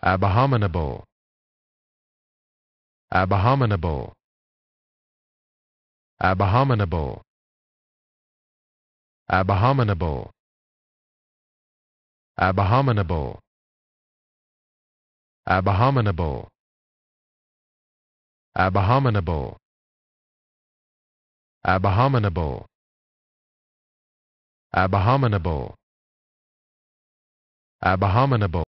abhominable, abhominable, abhominable, abhominable, abhominable, abhominable, abhominable, abhominable, abhominable, abominable.